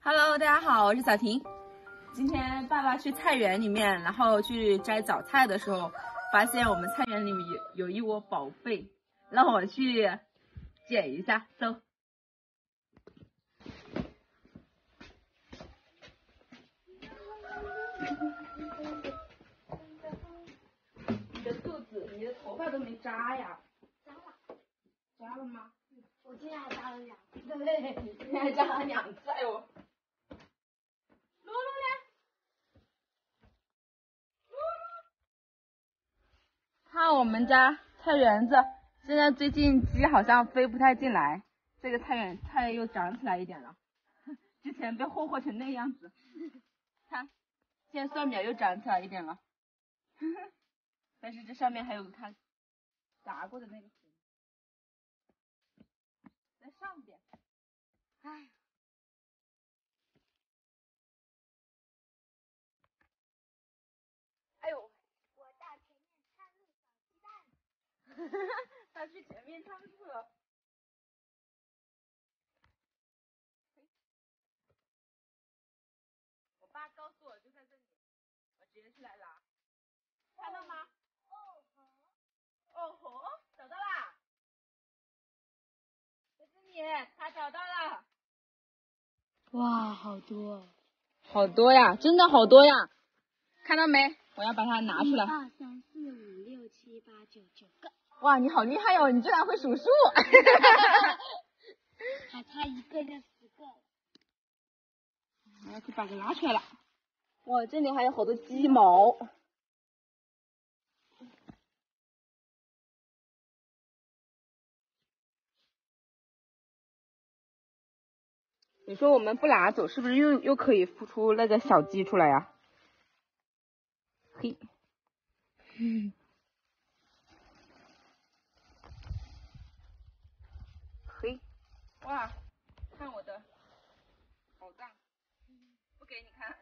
Hello，大家好，我是小婷。今天爸爸去菜园里面，然后去摘早菜的时候，发现我们菜园里面有一窝宝贝，让我去捡一下，走。你的肚子，你的头发都没扎呀？ 扎了。 扎了吗？ 我今天还扎了2次。 对，你今天还扎了2次，哎呦。露露呢？看我们家菜园子，现在最近鸡好像飞不太进来，这个菜又长起来一点了，之前被霍霍成那样子，看，现在蒜苗又长起来一点了，但是这上面还有它炸过的那个在上边，哎。哎呦， 我到前面探路找鸡蛋。 他去前面探路了。我爸告诉我就在这里，我直接去来拿。看到吗？哦吼，找到啦！在这里，他找到了。 哇，好多！ 好多呀，真的好多呀！看到没？我要把它拿出来。 1、2、3、4、5、6、7、8、9，9个。 哇，你好厉害哦！你居然会数数。 还差1个就10个了。 我要去把它拿出来了。哇，这里还有好多鸡毛。你说我们不拿走，是不是又可以孵出那个小鸡出来呀？嘿，嘿，哇，看我的宝藏，不给你看。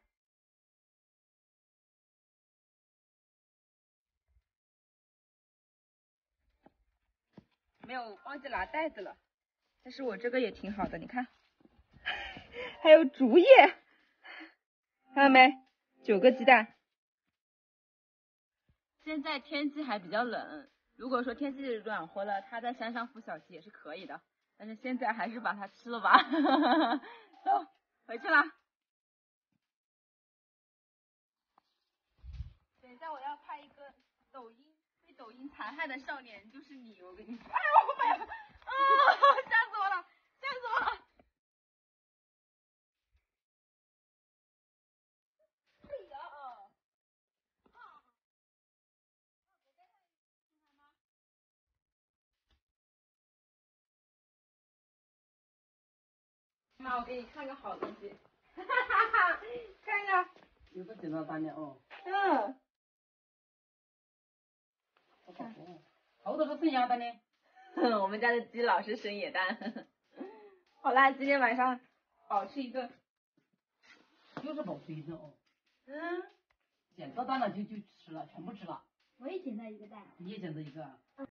没有，忘记拿袋子了。但是我这个也挺好的，你看，还有竹叶，看到没？9个鸡蛋。现在天气还比较冷，如果说天气暖和了，它在山上孵小鸡也是可以的。但是现在还是把它吃了吧。走，回去啦。等一下，我要拍一个被抖音残害的少年，就是你，我跟你说。哎呦，我妈呀！啊，吓死我了，吓死我了！哎呀！妈，我给你看个好东西，哈哈哈！看看， 有个检查单的哦。 嗯， 好多是生鸭蛋的。 我们家的鸡老是生野蛋。好啦，今天晚上饱吃一顿。 又是饱吃一顿哦。 嗯， 捡到蛋了就吃了，全部吃了。 我也捡到1个蛋。 你也捡到一个啊？